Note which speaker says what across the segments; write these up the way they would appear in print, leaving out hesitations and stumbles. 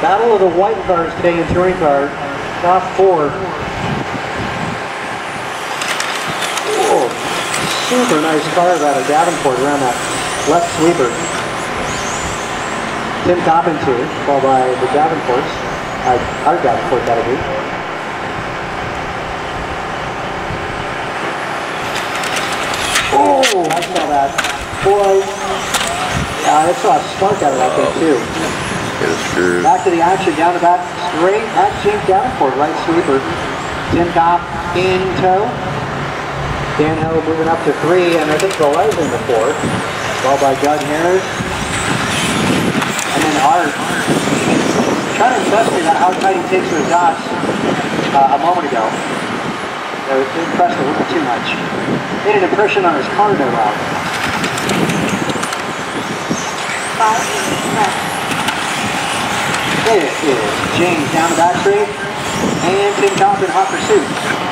Speaker 1: Battle of the white cars today in touring car. Top 4. Oh, super nice car out of Davenport around that left sweeper. Tim Coppin too, followed by the Davenports. Our Davenport, that'll be. Oh, I saw that. Boy, I saw a spark out of that thing too. Back to the action, down the back, straight at James Davenport, right sweeper. Tim Kopp in tow. Dan Ho moving up to 3, and I think Velez in the 4th. Followed by Doug Harris. And then Art. Trying to impress me about how tight he takes to his dots a moment ago. It impressed a little too much. Made an impression on his car, no doubt. It is James down the back straight, and Tim Kopp in hot pursuit.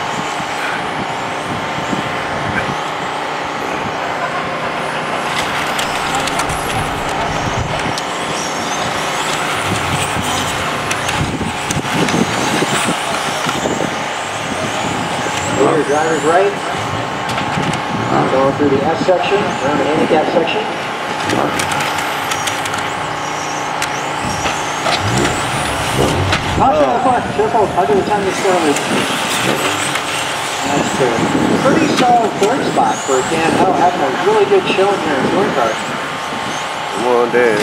Speaker 1: Your driver's right. Going through the S section, around the handicap section. Caution on the front, careful, under the time to slowly. That's a pretty solid 3rd spot for Dan Ho, having a really good showing here in touring car.
Speaker 2: Come on, Dan.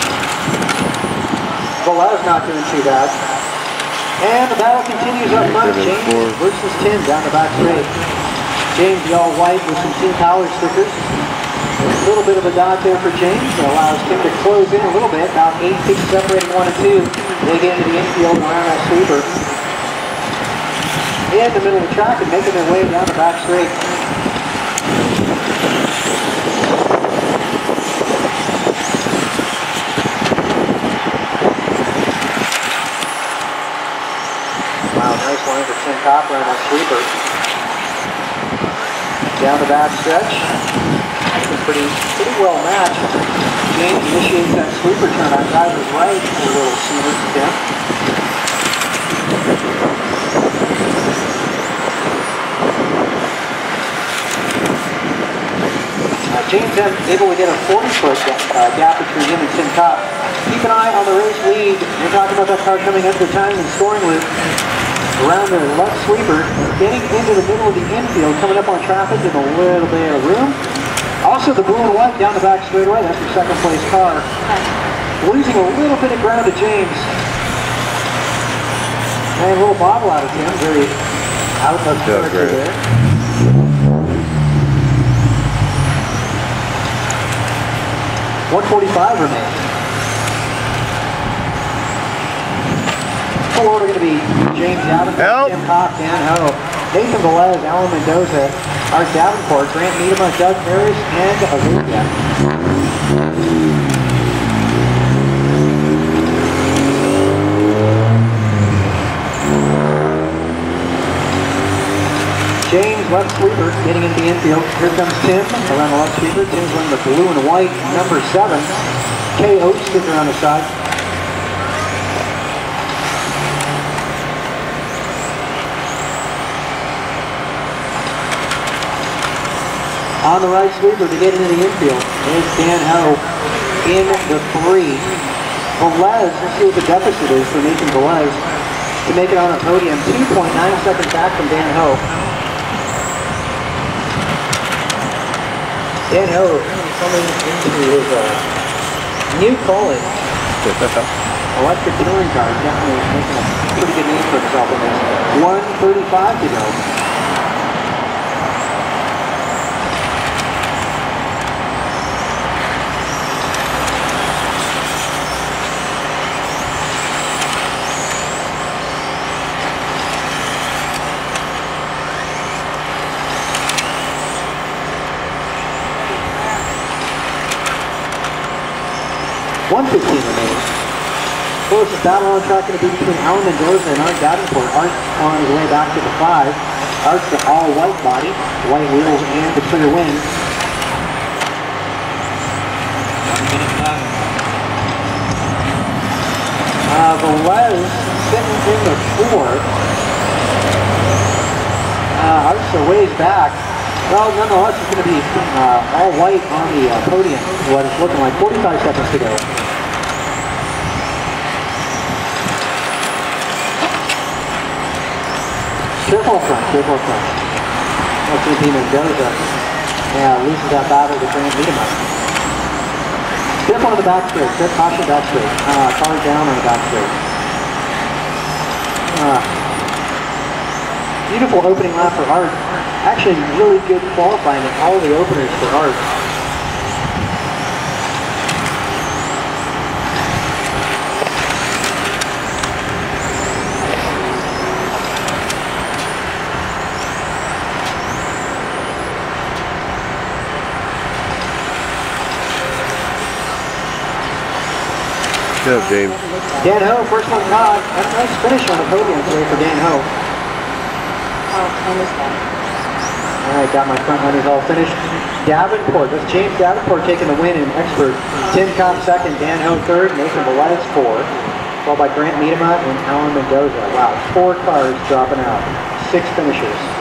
Speaker 1: Velez not doing too bad. And the battle continues up front. James versus Tim down the back straight. James the all white with some Team Power stickers. A little bit of a dodge there for James. That allows Tim to close in a little bit. About 8 feet separating 1 and 2. They get into the infield around that sweeper. In the middle of the track and making their way down the back straight. Wow, nice line for Tim Kopp around that sweeper. Down the back stretch. Pretty well matched. James initiates that sweeper turn on driver's right a little sooner than Tim. James able to get a 40-foot gap between him and Tim Kopp. Keep an eye on the race lead. We're talking about that car coming up the time and scoring loop. Around the left sweeper, getting into the middle of the infield, coming up on traffic in a little bit of room. Also the blue and white down the back straightaway, that's the 2nd place car. Losing a little bit of ground to James. And a little bobble out of Tim, very out of character there. .145 remains. Full order going to be James Davenport, Tim Kopp, Dan Ho, Nathan Velez, Alan Mendoza, Art Davenport, Grant Needham, Doug Harris, and Aluga. James, left sweeper, getting into the infield. Here comes Tim around the left sweeper. Tim's wearing the blue and white, number 7. KO sticker on the side. On the right sweeper to get into the infield is Dan Ho in the 3. Velez, let's see what the deficit is for Nathan Velez to make it on a podium. 2.9 seconds back from Dan Ho. Dan Ho coming into his new calling. Electric touring car, definitely making a pretty good name for himself in this. 1:35 to go. .115 remaining. Closest battle on track going to be between Alan Mendoza and Art Davenport. Art on his way back to the 5. Art's the all-white body, white wheels, and the clear wing. Velez sitting in the fourth. I was a ways back. Well, nonetheless, it's going to be all white on the podium, what it's looking like. 45 seconds to go. Careful up front, careful up front. That's going to be Mendoza. Yeah, loses that battle to Grant Miedema. Careful on the back straight, caution back straight. Car down on the back straight. Beautiful opening lap for Art. Actually, really good qualifying in all the openers for Art.
Speaker 2: Good job, James.
Speaker 1: Dan Ho, first one caught. That's a nice finish on the podium today for Dan Ho. Alright, got my front runners all finished. Davenport, that's James Davenport taking the win in expert. Tim Kopp second, Dan Ho third, Nathan Velez fourth. Followed by Grant Miedema and Alan Mendoza. Wow, 4 cars dropping out. 6 finishers.